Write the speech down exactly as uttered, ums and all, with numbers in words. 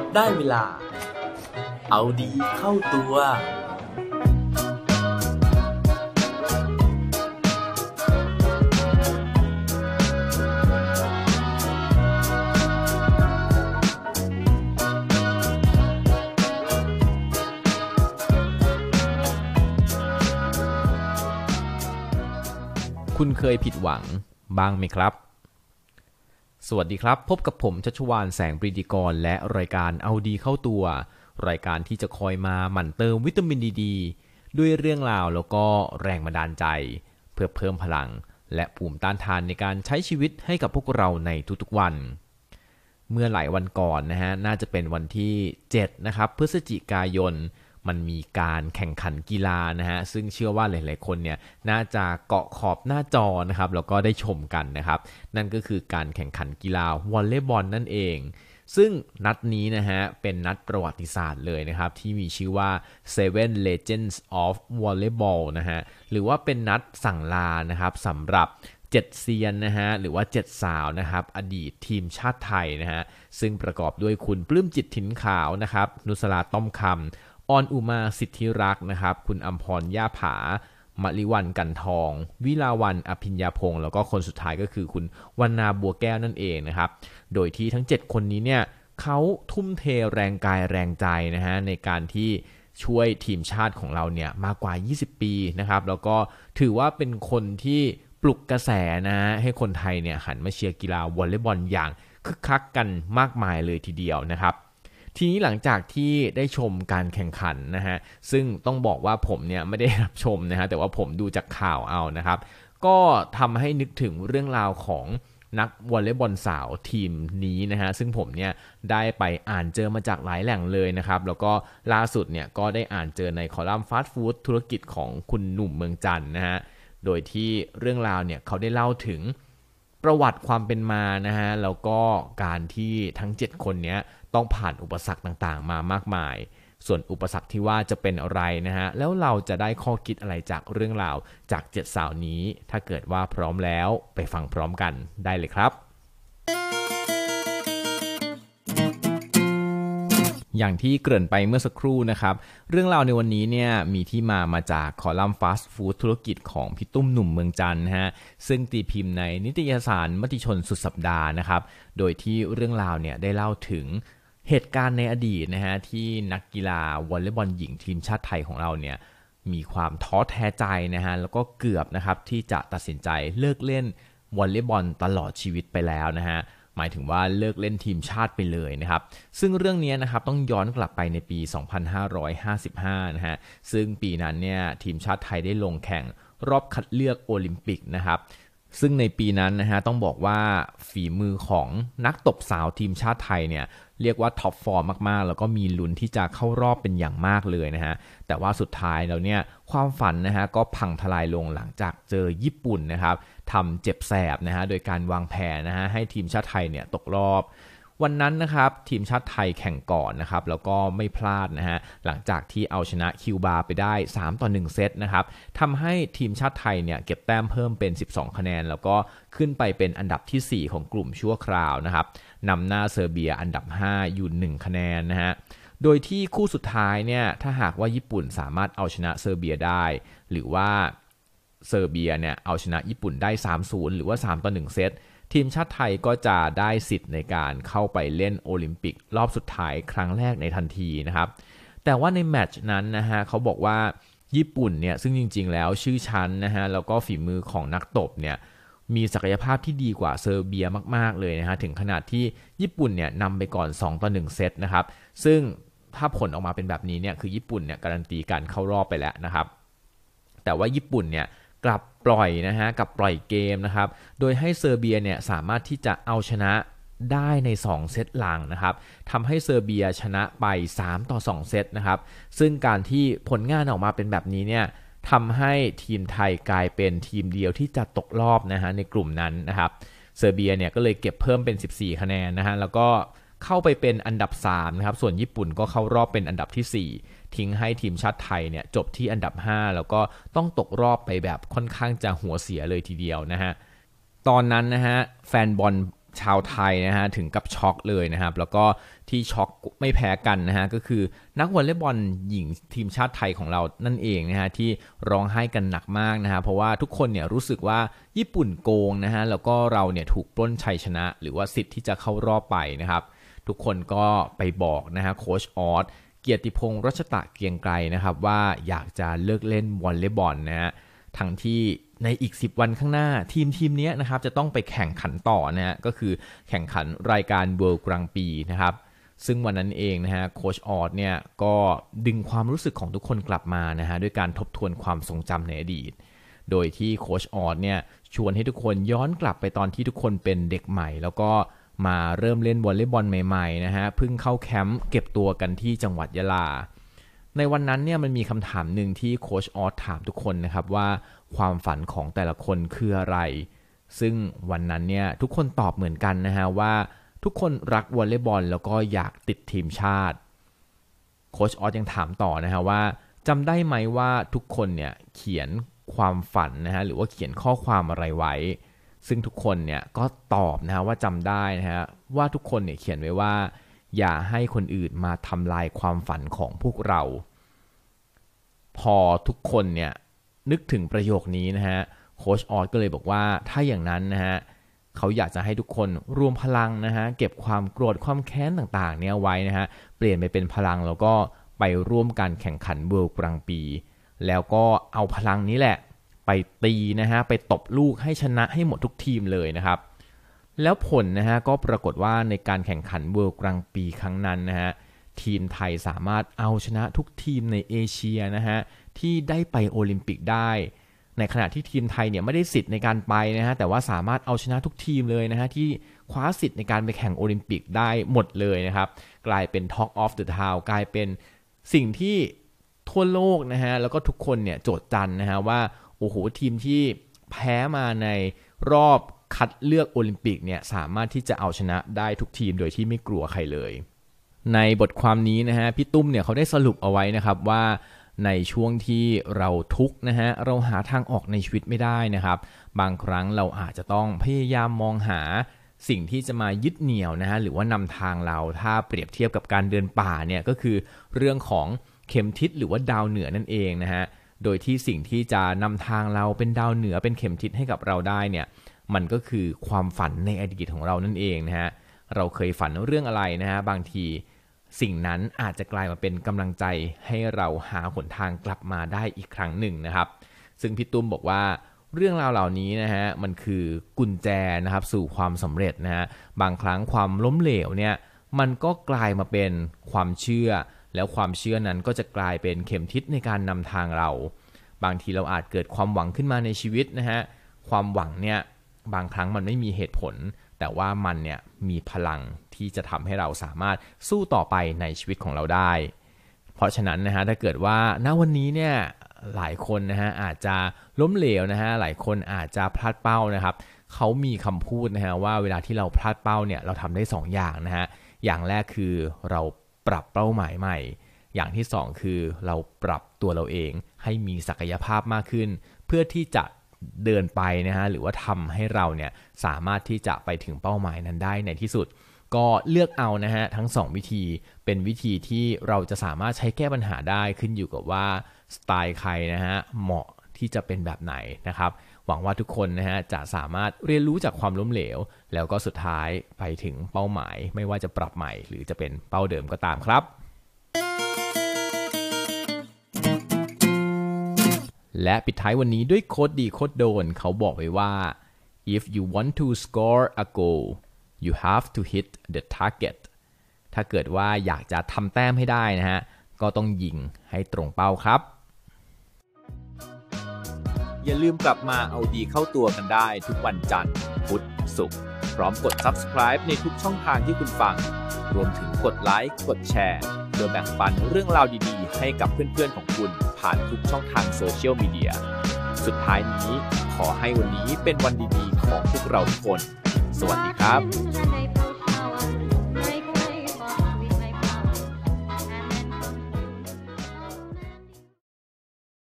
ได้เวลาเอาดีเข้าตัวคุณเคยผิดหวังบ้างไหมครับสวัสดีครับพบกับผมชัชวาลแสงปรีดีกรและรายการเอาดีเข้าตัวรายการที่จะคอยมาหมั่นเติมวิตามินดีดด้วยเรื่องราวแล้วก็แรงบันดาลใจเพื่อเพิ่มพลังและภูมิต้านทานในการใช้ชีวิตให้กับพวกเราในทุกๆวันเมื่อหลายวันก่อนนะฮะน่าจะเป็นวันที่เจ็ดนะครับพฤศจิกายนมันมีการแข่งขันกีฬานะฮะซึ่งเชื่อว่าหลายๆคนเนี่ยน่าจะเกาะขอบหน้าจอนะครับแล้วก็ได้ชมกันนะครับนั่นก็คือการแข่งขันกีฬาวอลเลย์บอลนั่นเองซึ่งนัดนี้นะฮะเป็นนัดประวัติศาสตร์เลยนะครับที่มีชื่อว่า Seven Legends of Volleyball นะฮะหรือว่าเป็นนัดสั่งลานะครับสำหรับเจ็ดเซียนนะฮะหรือว่าเจ็ดสาวนะครับอดีตทีมชาติไทยนะฮะซึ่งประกอบด้วยคุณปลื้มจิตถิ่นขาวนะครับนุสราต้อมคำออนอุมาสิทธิรักษ์นะครับคุณอัมพรย่าผามลิวันกันทองวิลาวันอภิญญาพงศ์แล้วก็คนสุดท้ายก็คือคุณวรรณาบัวแก้วนั่นเองนะครับโดยที่ทั้งเจ็ดคนนี้เนี่ยเขาทุ่มเทแรงกายแรงใจนะฮะในการที่ช่วยทีมชาติของเราเนี่ยมากกว่ายี่สิบปีนะครับแล้วก็ถือว่าเป็นคนที่ปลุกกระแสนะฮะให้คนไทยเนี่ยหันมาเชียร์กีฬาวอลเลย์บอลอย่างคึกคักกันมากมายเลยทีเดียวนะครับทีนี้หลังจากที่ได้ชมการแข่งขันนะฮะซึ่งต้องบอกว่าผมเนี่ยไม่ได้รับชมนะฮะแต่ว่าผมดูจากข่าวเอานะครับก็ทำให้นึกถึงเรื่องราวของนักวอลเลย์บอลสาวทีมนี้นะฮะซึ่งผมเนี่ยได้ไปอ่านเจอมาจากหลายแหล่งเลยนะครับแล้วก็ล่าสุดเนี่ยก็ได้อ่านเจอในคอลัมน์ฟาสต์ฟู้ดธุรกิจของคุณหนุ่มเมืองจันทร์นะฮะโดยที่เรื่องราวเนี่ยเขาได้เล่าถึงประวัติความเป็นมานะฮะแล้วก็การที่ทั้งเจ็ดคนเนี้ยต้องผ่านอุปสรรคต่างๆมามากมายส่วนอุปสรรคที่ว่าจะเป็นอะไรนะฮะแล้วเราจะได้ข้อคิดอะไรจากเรื่องราวจากเจ็ดสาวนี้ถ้าเกิดว่าพร้อมแล้วไปฟังพร้อมกันได้เลยครับอย่างที่เกริ่นไปเมื่อสักครู่นะครับเรื่องราวในวันนี้เนี่ยมีที่มามาจากคอลัมน์ฟาสต์ฟู้ดธุรกิจของพี่ตุ้มหนุ่มเมืองจันทร์นะฮะซึ่งตีพิมพ์ในนิตยสารมติชนสุดสัปดาห์นะครับโดยที่เรื่องราวเนี่ยได้เล่าถึงเหตุการณ์ในอดีตนะฮะที่นักกีฬาวอลเลย์บอลหญิงทีมชาติไทยของเราเนี่ยมีความท้อแท้ใจนะฮะแล้วก็เกือบนะครับที่จะตัดสินใจเลิกเล่นวอลเลย์บอลตลอดชีวิตไปแล้วนะฮะหมายถึงว่าเลิกเล่นทีมชาติไปเลยนะครับซึ่งเรื่องนี้นะครับต้องย้อนกลับไปในปีสองพันห้าร้อยห้าสิบห้านะฮะซึ่งปีนั้นเนี่ยทีมชาติไทยได้ลงแข่งรอบคัดเลือกโอลิมปิกนะครับซึ่งในปีนั้นนะฮะต้องบอกว่าฝีมือของนักตบสาวทีมชาติไทยเนี่ยเรียกว่าท็อปฟอร์มมากๆแล้วก็มีลุ้นที่จะเข้ารอบเป็นอย่างมากเลยนะฮะแต่ว่าสุดท้ายแล้วเนี่ยความฝันนะฮะก็พังทลายลงหลังจากเจอญี่ปุ่นนะครับทำเจ็บแสบนะฮะโดยการวางแผนนะฮะให้ทีมชาติไทยเนี่ยตกรอบวันนั้นนะครับทีมชาติไทยแข่งก่อนนะครับแล้วก็ไม่พลาดนะฮะหลังจากที่เอาชนะคิวบาไปได้สามต่อหนึ่งเซตนะครับทำให้ทีมชาติไทยเนี่ยเก็บแต้มเพิ่มเป็นสิบสองคะแนนแล้วก็ขึ้นไปเป็นอันดับที่สี่ของกลุ่มชั่วคราวนะครับนำหน้าเซอร์เบียอันดับห้าอยู่หนึ่งคะแนนนะฮะโดยที่คู่สุดท้ายเนี่ยถ้าหากว่าญี่ปุ่นสามารถเอาชนะเซอร์เบียได้หรือว่าเซอร์เบียเนี่ยเอาชนะญี่ปุ่นได้ สามศูนย์ หรือว่าสามต่อหนึ่งเซตทีมชาติไทยก็จะได้สิทธิ์ในการเข้าไปเล่นโอลิมปิกรอบสุดท้ายครั้งแรกในทันทีนะครับแต่ว่าในแมตช์นั้นนะฮะเขาบอกว่าญี่ปุ่นเนี่ยซึ่งจริงๆแล้วชื่อชั้นนะฮะแล้วก็ฝีมือของนักตบเนี่ยมีศักยภาพที่ดีกว่าเซอร์เบียมากๆเลยนะฮะถึงขนาดที่ญี่ปุ่นเนี่ยนำไปก่อนสองต่อหนึ่งเซตนะครับซึ่งถ้าผลออกมาเป็นแบบนี้เนี่ยคือญี่ปุ่นเนี่ยการันตีการเข้ารอบไปแล้วนะครับแต่ว่าญี่ปุ่นเนี่ยกลับปล่อยนะฮะกับปล่อยเกมนะครับโดยให้เซอร์เบียเนี่ยสามารถที่จะเอาชนะได้ในสองเซตหลังนะครับทำให้เซอร์เบียชนะไปสามต่อสองเซตนะครับซึ่งการที่ผลงานออกมาเป็นแบบนี้เนี่ยทำให้ทีมไทยกลายเป็นทีมเดียวที่จะตกรอบนะฮะในกลุ่มนั้นนะครับเซอร์เบียเนี่ยก็เลยเก็บเพิ่มเป็นสิบสี่คะแนนนะฮะแล้วก็เข้าไปเป็นอันดับสามนะครับส่วนญี่ปุ่นก็เข้ารอบเป็นอันดับที่สี่ทิ้งให้ทีมชาติไทยเนี่ยจบที่อันดับห้าแล้วก็ต้องตกรอบไปแบบค่อนข้างจะหัวเสียเลยทีเดียวนะฮะตอนนั้นนะฮะแฟนบอลชาวไทยนะฮะถึงกับช็อกเลยนะครับแล้วก็ที่ช็อกไม่แพ้กันนะฮะก็คือนักวอลเลย์บอลหญิงทีมชาติไทยของเรานั่นเองนะฮะที่ร้องไห้กันหนักมากนะฮะเพราะว่าทุกคนเนี่ยรู้สึกว่าญี่ปุ่นโกงนะฮะแล้วก็เราเนี่ยถูกปล้นชัยชนะหรือว่าสิทธิ์ที่จะเข้ารอบไปนะครับทุกคนก็ไปบอกนะฮะโค้ชออสเกียรติพงษ์รัชตะเกียงไกรนะครับว่าอยากจะเลิกเล่นวอลเลย์บอลนะฮะทั้งที่ในอีกสิบวันข้างหน้าทีมทีมนี้นะครับจะต้องไปแข่งขันต่อนะฮะก็คือแข่งขันรายการ World Grand Prix นะครับซึ่งวันนั้นเองนะฮะโค้ชออสเนี่ยก็ดึงความรู้สึกของทุกคนกลับมานะฮะด้วยการทบทวนความทรงจำในอดีตโดยที่โค้ชออสเนี่ยชวนให้ทุกคนย้อนกลับไปตอนที่ทุกคนเป็นเด็กใหม่แล้วก็มาเริ่มเล่นวอลเลย์บอลใหม่ๆนะฮะเพิ่งเข้าแคมป์เก็บตัวกันที่จังหวัดยะลาในวันนั้นเนี่ยมันมีคำถามหนึ่งที่โค้ชออสถามทุกคนนะครับว่าความฝันของแต่ละคนคืออะไรซึ่งวันนั้นเนี่ยทุกคนตอบเหมือนกันนะฮะว่าทุกคนรักวอลเลย์บอลแล้วก็อยากติดทีมชาติโค้ชออสยังถามต่อนะฮะว่าจำได้ไหมว่าทุกคนเนี่ยเขียนความฝันนะฮะหรือว่าเขียนข้อความอะไรไว้ซึ่งทุกคนเนี่ยก็ตอบนะฮะว่าจำได้นะฮะว่าทุกคนเนี่ยเขียนไว้ว่าอย่าให้คนอื่นมาทำลายความฝันของพวกเราพอทุกคนเนี่ยนึกถึงประโยคนี้นะฮะโค้ชออสก็เลยบอกว่าถ้าอย่างนั้นนะฮะเขาอยากจะให้ทุกคนรวมพลังนะฮะเก็บความโกรธความแค้นต่างๆเนี่ยไว้นะฮะเปลี่ยนไปเป็นพลังแล้วก็ไปร่วมกันแข่งขันเวิลด์กรังปีแล้วก็เอาพลังนี้แหละไปตีนะฮะไปตบลูกให้ชนะให้หมดทุกทีมเลยนะครับแล้วผลนะฮะก็ปรากฏว่าในการแข่งขันเวิลด์กรังปีครั้งนั้นนะฮะทีมไทยสามารถเอาชนะทุกทีมในเอเชียนะฮะที่ได้ไปโอลิมปิกได้ในขณะที่ทีมไทยเนี่ยไม่ได้สิทธิ์ในการไปนะฮะแต่ว่าสามารถเอาชนะทุกทีมเลยนะฮะที่คว้าสิทธิ์ในการไปแข่งโอลิมปิกได้หมดเลยนะครับกลายเป็น Talk of the Town กลายเป็นสิ่งที่ทั่วโลกนะฮะแล้วก็ทุกคนเนี่ยโจทย์จันนะฮะว่าโอ้โหทีมที่แพ้มาในรอบคัดเลือกโอลิมปิกเนี่ยสามารถที่จะเอาชนะได้ทุกทีมโดยที่ไม่กลัวใครเลยในบทความนี้นะฮะพี่ตุ้มเนี่ยเขาได้สรุปเอาไว้นะครับว่าในช่วงที่เราทุกข์นะฮะเราหาทางออกในชีวิตไม่ได้นะครับบางครั้งเราอาจจะต้องพยายามมองหาสิ่งที่จะมายึดเหนี่ยวนะฮะหรือว่านำทางเราถ้าเปรียบเทียบกับการเดินป่าเนี่ยก็คือเรื่องของเข็มทิศหรือว่าดาวเหนือนั่นเองนะฮะโดยที่สิ่งที่จะนำทางเราเป็นดาวเหนือเป็นเข็มทิศให้กับเราได้เนี่ยมันก็คือความฝันในอดีตของเรานั่นเองนะฮะเราเคยฝันเรื่องอะไรนะฮะบางทีสิ่งนั้นอาจจะกลายมาเป็นกำลังใจให้เราหาหนทางกลับมาได้อีกครั้งหนึ่งนะครับซึ่งพี่ตุ้มบอกว่าเรื่องราวเหล่านี้นะฮะมันคือกุญแจนะครับสู่ความสำเร็จนะฮะบางครั้งความล้มเหลวเนี่ยมันก็กลายมาเป็นความเชื่อแล้วความเชื่อนั้นก็จะกลายเป็นเข็มทิศในการนำทางเราบางทีเราอาจเกิดความหวังขึ้นมาในชีวิตนะฮะความหวังเนี่ยบางครั้งมันไม่มีเหตุผลแต่ว่ามันเนี่ยมีพลังที่จะทำให้เราสามารถสู้ต่อไปในชีวิตของเราได้เพราะฉะนั้นนะฮะถ้าเกิดว่าณวันนี้เนี่ยหลายคนนะฮะอาจจะล้มเหลวนะฮะหลายคนอาจจะพลาดเป้านะครับเขามีคำพูดนะฮะว่าเวลาที่เราพลาดเป้าเนี่ยเราทำได้สองอย่างนะฮะอย่างแรกคือเราปรับเป้าหมายใหม่อย่างที่สองคือเราปรับตัวเราเองให้มีศักยภาพมากขึ้นเพื่อที่จะเดินไปนะฮะหรือว่าทำให้เราเนี่ยสามารถที่จะไปถึงเป้าหมายนั้นได้ในที่สุดก็เลือกเอานะฮะทั้งสองวิธีเป็นวิธีที่เราจะสามารถใช้แก้ปัญหาได้ขึ้นอยู่กับว่าสไตล์ใครนะฮะเหมาะที่จะเป็นแบบไหนนะครับหวังว่าทุกคนนะฮะจะสามารถเรียนรู้จากความล้มเหลวแล้วก็สุดท้ายไปถึงเป้าหมายไม่ว่าจะปรับใหม่หรือจะเป็นเป้าเดิมก็ตามครับและปิดท้ายวันนี้ด้วยโค้ดดีโค้ดโดนเขาบอกไว้ว่า if you want to score a goal you have to hit the target ถ้าเกิดว่าอยากจะทำแต้มให้ได้นะฮะก็ต้องยิงให้ตรงเป้าครับอย่าลืมกลับมาเอาดีเข้าตัวกันได้ทุกวันจันทร์พุธศุกร์พร้อมกด Subscribe ในทุกช่องทางที่คุณฟังรวมถึงกดไลค์กดแชร์โดยแบ่งปันเรื่องราวดีๆให้กับเพื่อนๆของคุณผ่านทุกช่องทางโซเชียลมีเดียสุดท้ายนี้ขอให้วันนี้เป็นวันดีๆของพวกเราทุกคนสวัสดีครับ